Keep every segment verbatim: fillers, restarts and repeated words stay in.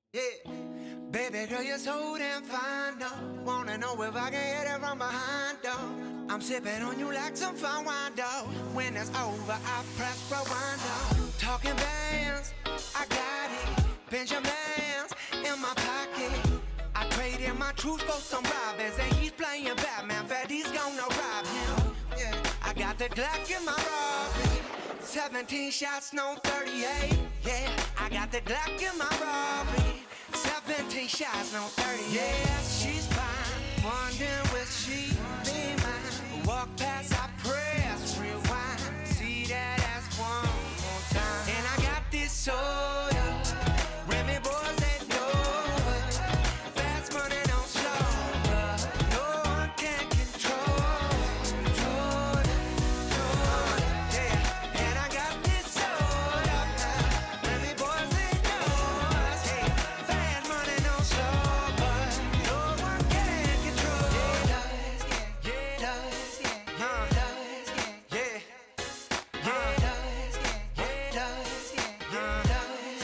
Yeah. Baby girl, you're so damn fine, though. Wanna know if I can hit it from behind, though. I'm sipping on you like some fine wine, though. When it's over, I press rewind, though. Talking bands, I got it. Benjamins in my pocket. I traded my truth for some robins, and he's playing Batman. Bet he's gonna rob him. Yeah. I got the Glock in my robbery. seventeen shots, no thirty-eight. Yeah, I got the Glock in my robbery. seventeen shots, no thirty-eight. Yeah, she's fine. Wondering will she be mine? Walk past, I press rewind. See that ass one more time. And I got this soda. Remy boys that know it. Fast money don't slow, but no one can control. Control it, control it. Yeah, and I got this soda. Remy boys that know us. Hey, fast money don't slow, but no one can control. Yeah, does, yeah, does, yeah, uh, does, yeah, yeah, yeah, does, yeah, does, yeah, does,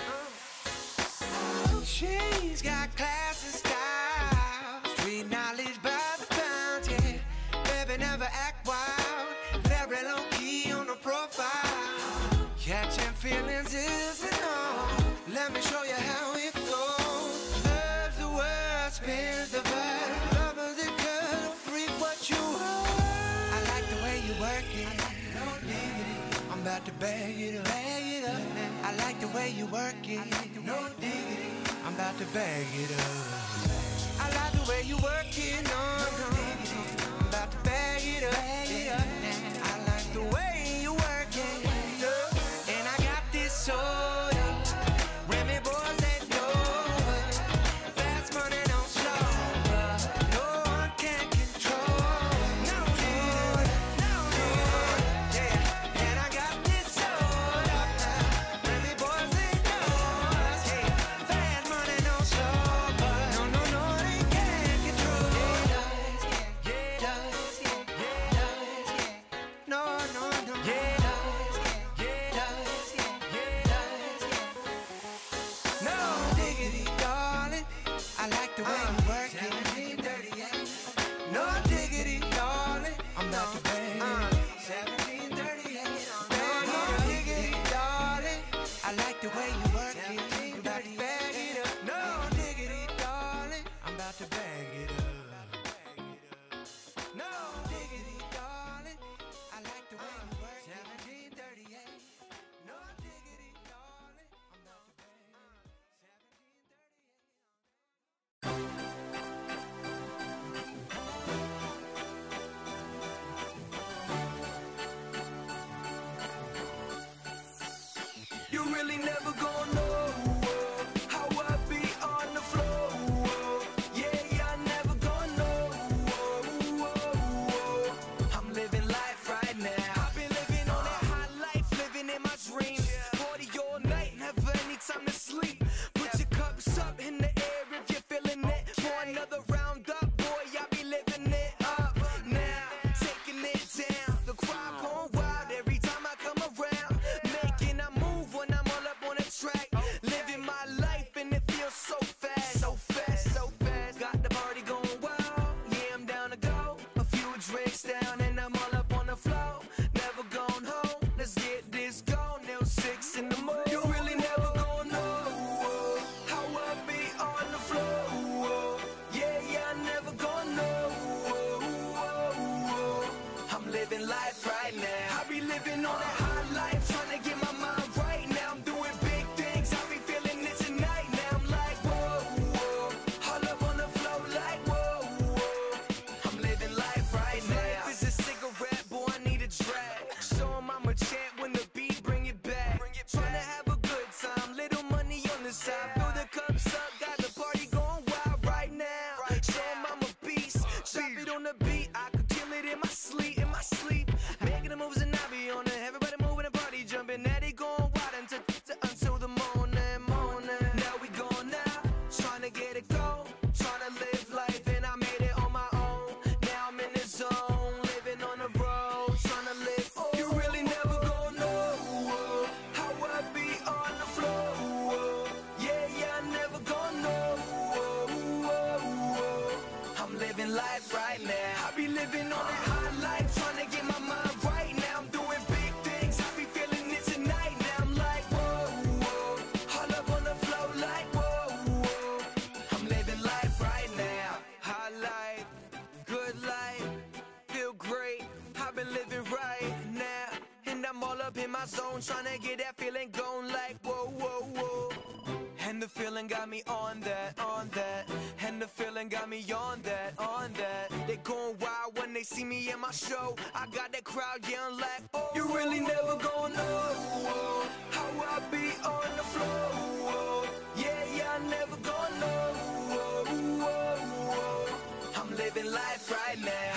yeah. She's got class and style, street knowledge by the pound, yeah. Baby never act wild, very low key on the profile. Catching feelings isn't all. Let me show you how it goes. Love's the word, spins the verb. Lovers it could freak what you are. I like the way you work it. No diggity. I'm about to bag it up. Bag it up. I like the way you work it. No diggity. I'm about to bag it up. I like the way you work it. No, no, I'm about to bag it up. Bag it up. I like the way you work it. And I got this soda. Remy boys that know it. Fast money don't slow, but no one can control. No, no, no, yeah. And I got this soda. Remy boys that know us. Hey, fast money don't slow, but no, no, no, they can't control. Yeah, it does, yeah, it does, yeah, it does, yeah. No, no, no, yeah, it does, yeah, it does, yeah, it does, yeah. No diggity, darling. I like the way you work it. seventeen thirty-eight. No diggity, darling. I'm about to bang it. seventeen thirty-eight. No diggity, darling. I like the way you work it. I'm about to bag it up. No diggity, darling. I'm about to bag it up. No diggity, darling. I like the way you work it. seventeen thirty-eight. No diggity, darling. I'm about to bang it. seventeen thirty-eight. You really never gonna know how I be on the floor. Yeah, yeah, I never gonna know. I'm living life right now. I've been living on that high life, living in my dreams. Party all night, never any time to sleep. Put your cups up in the air if you're feeling it. For another round up, boy, I be living it up now, taking it down. The crowd going wild every time I come around, making a move when I'm all up on the track. Living my life and it feels so fast, so fast, so fast. Got the party going wild, yeah, I'm down to go. A few drinks down and I'm all up on the floor. Never gone home, let's get this going till six in the morning. You really never gonna know how I be on the floor. Yeah, yeah, I never gonna know. I'm living life right now. I be living on that high life, trying to get my mind right now. I'm doing big things, I be feeling it tonight. Now I'm like, whoa, whoa. All up on the floor like, whoa, whoa. I'm living life right now. Life is a cigarette, boy, I need a drag. Show 'em I'm a champ when the beat bring it back. Trying to have a good time, little money on the side. Fill the cups up, got the party going wild right now. Show 'em I'm a beast, drop it on the beat. I could kill it in my sleep, in my sleep. Making the moves and I be on it, everybody up in my zone, trying to get that feeling going like whoa, whoa, whoa. And the feeling got me on that, on that. And the feeling got me on that, on that. They going wild when they see me in my show. I got that crowd yelling like, oh. You really never gonna know how I be on the floor. Yeah, yeah, never gonna know. I'm living life right now.